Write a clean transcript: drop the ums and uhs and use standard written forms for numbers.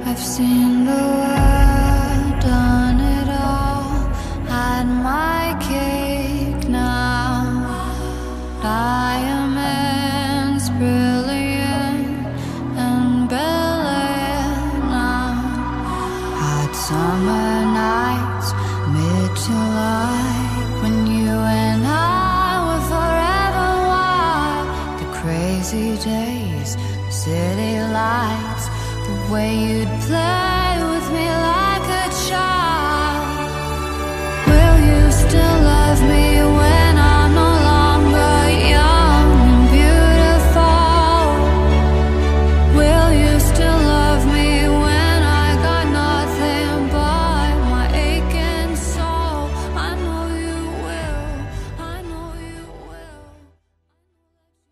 I've seen the world, done it all, had my cake now. Diamonds brilliant and brilliant now. Hot summer nights, mid-July, when you and I were forever wild. The crazy days, city lights, the way you'd play with me like a child.